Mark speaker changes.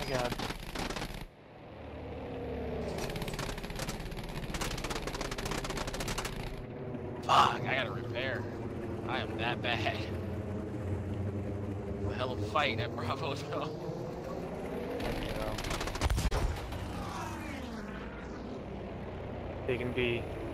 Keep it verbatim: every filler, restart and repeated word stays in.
Speaker 1: my god.
Speaker 2: Fuck, I gotta repair. I am that bad. A hell of a fight at Bravo though.
Speaker 1: They can be